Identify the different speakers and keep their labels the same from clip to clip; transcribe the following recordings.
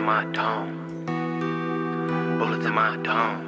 Speaker 1: my dome. Bullets in my dome.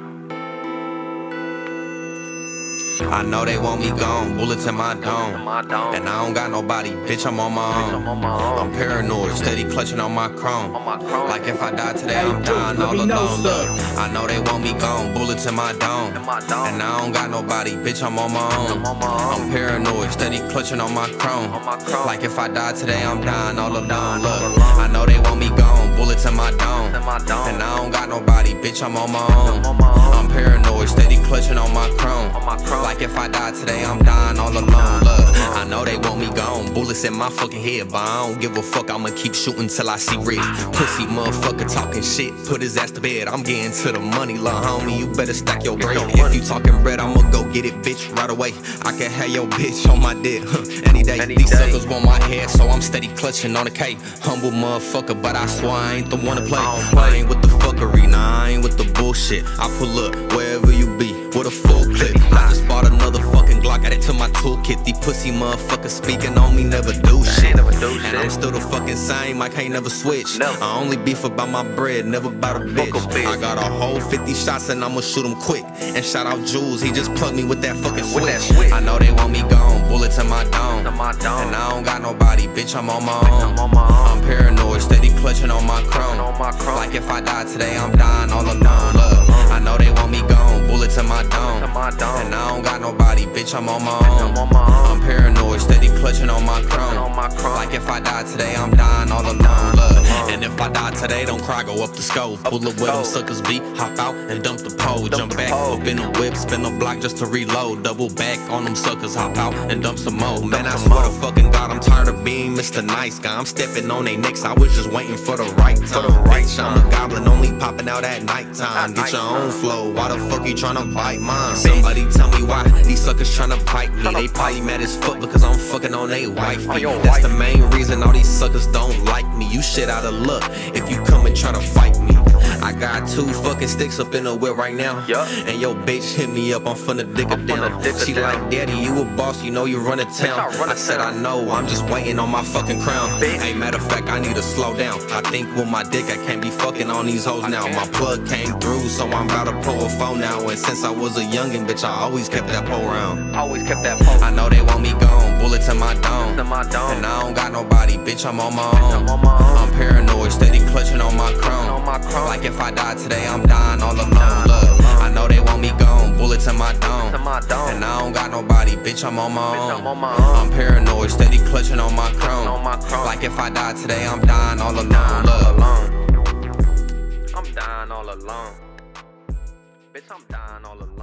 Speaker 2: I know they want me gone, bullets in my dome. And I don't got nobody, bitch, I'm on my own. I'm paranoid, steady clutching on my chrome. Like if I die today, I'm dying all alone. Look, I know they want me gone, bullets in my dome. And I don't got nobody, bitch, I'm on my own. I'm paranoid, steady clutching on my chrome. Like if I die today, I'm dying all alone. Look, I know they want me gone, bullets in my dome. And I don't got nobody, bitch, I'm on my own. I'm paranoid, steady clutching on my chrome. Like if I die today, I'm dying all alone. Look, I know they want me gone, bullets in my fucking head, but I don't give a fuck, I'ma keep shooting till I see red. Pussy motherfucker talking shit, put his ass to bed. I'm getting to the money, lil' homie, you better stack your bread. If you talking bread, I'ma go get it, bitch, right away. I can have your bitch on my dick, any day. These suckers want my head, so I'm steady clutching on the K. Humble motherfucker, but I swear I ain't the one to play. I ain't with the fuckery, nah, I ain't with the bullshit. I pull up wherever you be with a full clip. I just bought another fucking Glock, added to my toolkit. These pussy motherfuckers speaking on me never do shit. And I'm still the fucking same, I can't never switch. I only beef about my bread, never about a bitch. I got a whole 50 shots and I'ma shoot them quick. And shout out Jules, he just plugged me with that fucking switch. I know they want me gone, bullets in my dome. And I don't got nobody, bitch, I'm on my own. I'm paranoid, steady clutching on my chrome. Like if I die today, I'm dying all alone. Look, I know they want me gone, bullets in my dome. And I don't got nobody, bitch, I'm on my own. I'm paranoid, steady clutching on my chrome. Like if I die today, I'm dying all alone. Look, and if I die today, don't cry, go up the scope. Pull up where them suckers be, hop out and dump the pole. Jump back, up in the whip, spin the block just to reload. Double back on them suckers, hop out and dump some more. Man, I swear to fucking God, I'm tired of being Mr. Nice Guy. I'm stepping on they necks, I was just waiting for the right time. Bitch, I'm a goblin, only popping out at nighttime. Get your own flow, why the fuck you tryna bite mine? Somebody tell me why these suckers tryna bite me. They probably mad as fuck because I'm fucking on they wifey. That's the main reason all these suckers don't like me. You shit out of luck if you come and try to fight me. I got 2 fucking sticks up in the whip right now. And yo bitch hit me up, I'm finna dig her down. She like, daddy, you a boss, you know you run a town. I said I know, I'm just waiting on my fucking crown. Hey, matter of fact, I need to slow down. I think with my dick I can't be fucking on these hoes now. My plug came through, so I'm about to pull a phone now. And since I was a youngin', bitch, I always kept that pole round. I know they want me gone, bullets in my dome. And I don't got nobody, bitch, I'm on my own. I'm paranoid, steady clutching on my chrome. Like if I die today, I'm dying all alone. Look, I know they want me gone, bullets in my dome. And I don't got nobody, bitch, I'm on my own. I'm paranoid, steady clutching on my chrome. Like if I die today, I'm dying all alone. Look,
Speaker 1: I'm dying all alone. Bitch, I'm dying all alone.